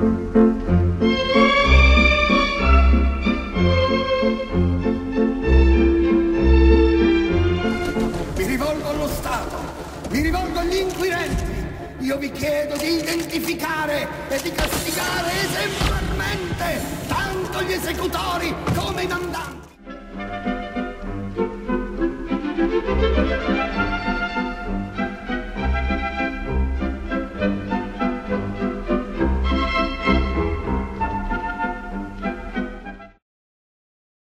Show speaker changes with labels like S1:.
S1: Mi rivolgo allo Stato, mi rivolgo agli inquirenti. Io vi chiedo di identificare e di castigare esemplarmente tanto gli esecutori come i mandanti.